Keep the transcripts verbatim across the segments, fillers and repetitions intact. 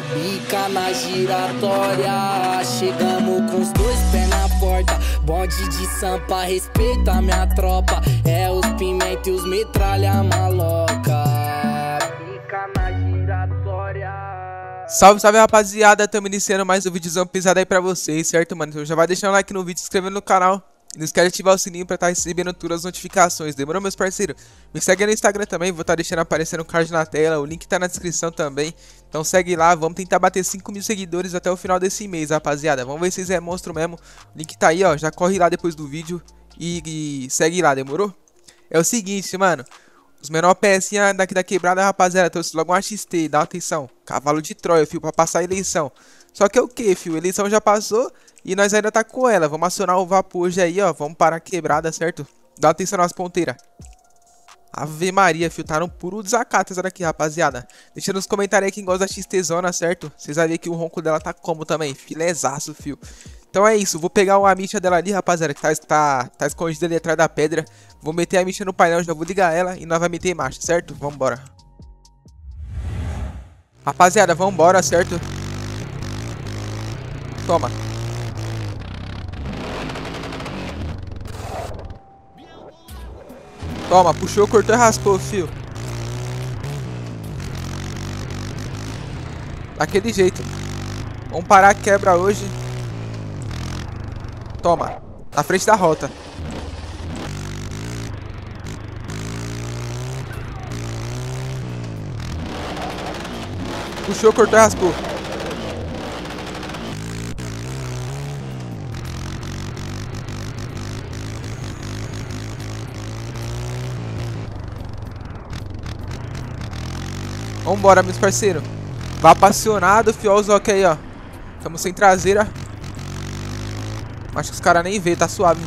Bica na giratória, chegamos com os dois pés na porta. Bonde de Sampa, respeita minha tropa. É os pimenta e os metralha maloca. Bica na giratória. Salve, salve rapaziada, tamo iniciando mais um vídeozão pesado aí pra vocês, certo, mano? Então já vai deixando o like no vídeo, se inscrevendo no canal. E não esquece de ativar o sininho pra estar tá recebendo todas as notificações, demorou, meus parceiros? Me segue no Instagram também, vou estar tá deixando aparecendo o card na tela, o link tá na descrição também. Então segue lá, vamos tentar bater cinco mil seguidores até o final desse mês, rapaziada. Vamos ver se vocês é monstro mesmo, o link tá aí, ó, já corre lá depois do vídeo e, e segue lá, demorou? É o seguinte, mano, os menor pecinha daqui da quebrada, rapaziada, trouxe logo um A X T, dá atenção, cavalo de Troia, fio, pra passar a eleição. Só que é o que, fio, a eleição já passou e nós ainda tá com ela. Vamos acionar o vapor hoje aí, ó, vamos parar a quebrada, certo? Dá atenção nas ponteiras. Ave Maria, fio, tá no puro desacato essa daqui, rapaziada. Deixa nos comentários aí quem gosta da X T Zona, certo? Vocês vão ver que o ronco dela tá como também, filezaço, fio. Então é isso, vou pegar uma micha dela ali, rapaziada, que tá, tá, tá escondida ali atrás da pedra. Vou meter a micha no painel, já vou ligar ela e nós vamos meter marcha, certo? Vambora. Rapaziada, vambora, certo? Toma. Toma, puxou, cortou e raspou, fio. Daquele jeito. Vamos parar a quebra hoje. Toma, na frente da rota. Puxou, cortou e raspou. Vambora, meus parceiros. Vá apaixonado, fio. Olha os ok aí, ó. Estamos sem traseira. Acho que os caras nem vê, tá suave.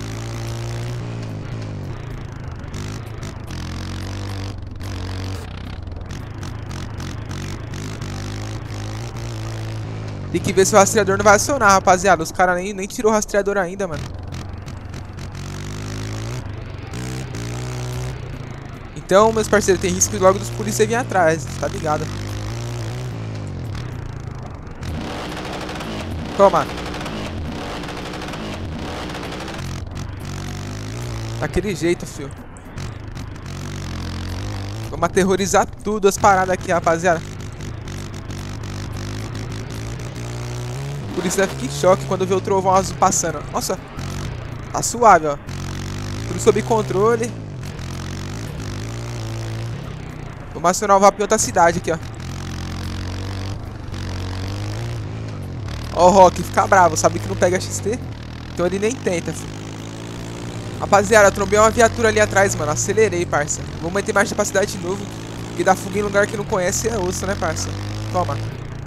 Tem que ver se o rastreador não vai acionar, rapaziada. Os caras nem, nem tirou o rastreador ainda, mano. Então, meus parceiros, tem risco logo dos polícias virem atrás, tá ligado? Toma. Daquele jeito, fio. Vamos aterrorizar tudo as paradas aqui, rapaziada. O polícia fica em choque quando vê o trovão azul passando. Nossa, tá suave, ó. Tudo sob controle. Vamos acionar o vapor em outra cidade aqui, ó. Ó o Rock, fica bravo, sabe que não pega X T? Então ele nem tenta, filho. Rapaziada, trombei uma viatura ali atrás, mano. Acelerei, parça. Vamos meter marcha pra cidade de novo. Porque dar fuga em lugar que não conhece é osso, né, parça? Toma.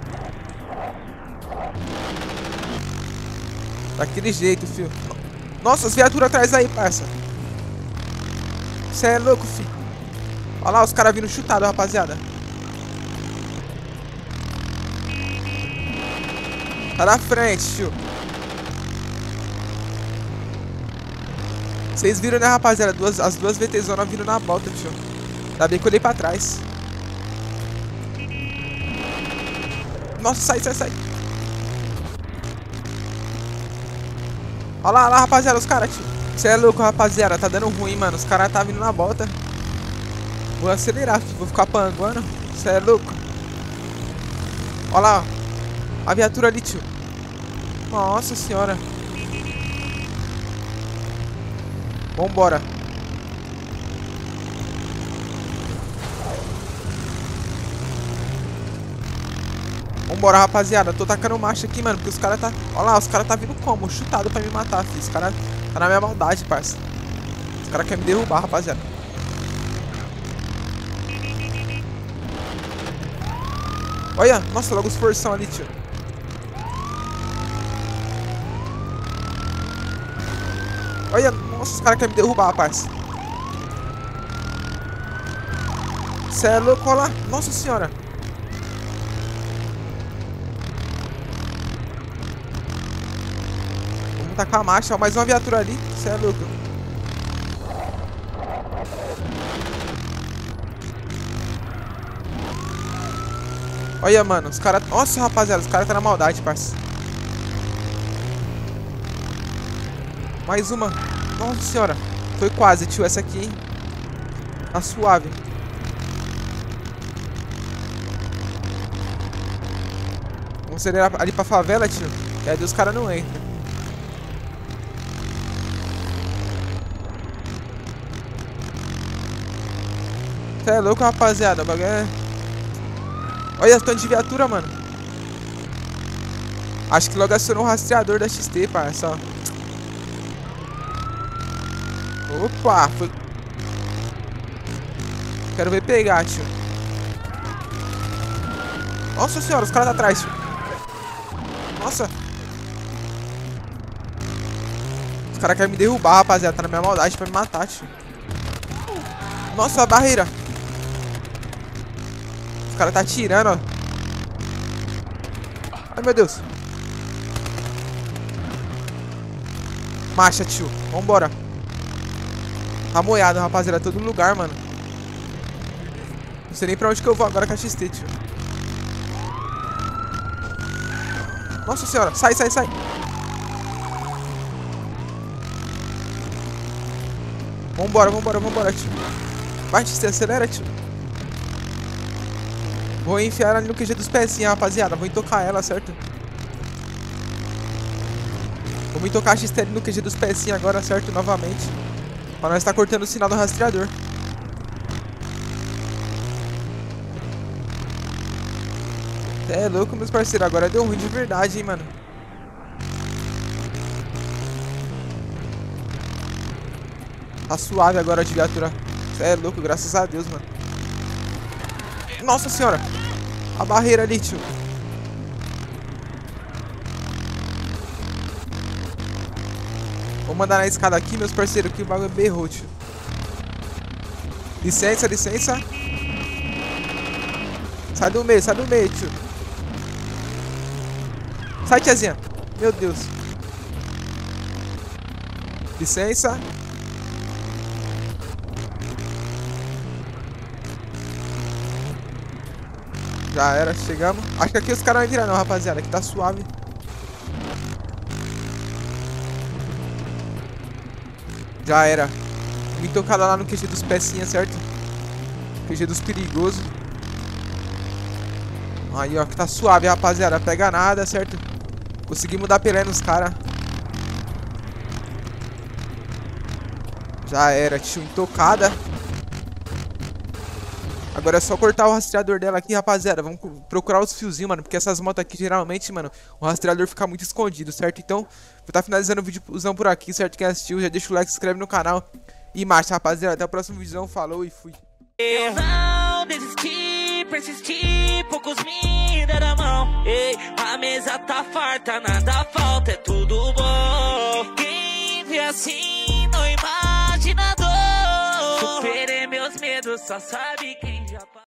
Daquele jeito, filho. Nossa, as viaturas atrás aí, parça. Você é louco, filho. Olha lá os caras vindo chutado, rapaziada. Tá na frente, tio. Vocês viram, né, rapaziada? Duas, as duas V T zona vindo na volta, tio. Ainda bem que eu olhei pra trás. Nossa, sai, sai, sai. Olha lá, olha lá, rapaziada, os caras, tio. Você é louco, rapaziada. Tá dando ruim, mano. Os caras tá vindo na volta. Vou acelerar, vou ficar panguando. Você é louco. Olha lá, ó. A viatura ali, tio. Nossa senhora. Vambora. Vambora, rapaziada. Tô tacando marcha aqui, mano. Porque os caras tá... Olha lá, os caras tá vindo como? Chutado pra me matar, filho. Os caras tá na minha maldade, parça. Os caras querem me derrubar, rapaziada. Olha, nossa, logo os forção ali, tio. Olha, nossa, os caras querem me derrubar, parça. Cê é louco, olha lá. Nossa senhora. Vamos tacar a marcha, ó. Mais uma viatura ali. Cê é louco. Olha, mano, os caras... Nossa, rapaziada, os caras tá na maldade, parça. Mais uma. Nossa senhora. Foi quase, tio, essa aqui, hein. Tá suave. Vamos acelerar ali pra favela, tio. E aí os caras não entram. Você é louco, rapaziada. O bagulho é... Olha, tanto de viatura, mano. Acho que logo acionou o rastreador da X T, parça. Opa, foi... Quero ver pegar, tio. Nossa senhora, os caras tá atrás, tio. Nossa. Os caras querem me derrubar, rapaziada. Tá na minha maldade pra me matar, tio. Nossa, a barreira. Os caras tá atirando, ó. Ai, meu Deus. Marcha, tio. Vambora. Tá moiado, rapaziada. Todo lugar, mano. Não sei nem pra onde que eu vou agora com a X T, tio. Nossa senhora. Sai, sai, sai. Vambora, vambora, vambora, tio. Vai, X T, acelera, tio. Vou enfiar ali no Q G dos pecinhos, rapaziada. Vou tocar ela, certo? Vou me tocar a X T ali no Q G dos pecinhos agora, certo? Novamente. Pra nós estar cortando o sinal do rastreador. É louco, meus parceiros. Agora deu ruim de verdade, hein, mano. Tá suave agora de viatura. É louco, graças a Deus, mano. Nossa senhora. A barreira ali, tio. Vou mandar na escada aqui, meus parceiros, que o bagulho berrou, tio. Licença, licença. Sai do meio, sai do meio, tio. Sai, tiazinha. Meu Deus. Licença. Já era, chegamos. Acho que aqui os caras não vão virar não, rapaziada. Aqui tá suave. Já era. Me tocada lá no Q G dos pecinhas, certo? Q G dos perigosos. Aí, ó, que tá suave, rapaziada. Pega nada, certo? Conseguimos dar pelé nos caras. Já era, tio. Intocada. Agora é só cortar o rastreador dela aqui, rapaziada. Vamos procurar os fiozinhos, mano. Porque essas motos aqui, geralmente, mano, o rastreador fica muito escondido, certo? Então, vou estar finalizando o vídeozão por aqui, certo? Quem assistiu, já deixa o like, se inscreve no canal. E marcha, rapaziada. Até o próximo vídeo. Falou e fui. Eu não desisti, persisti, poucos me deram a mão. Ei, a mesa tá farta, nada falta, é tudo bom. Quem vê assim não imagina dor. Superei meus medos, só sabe que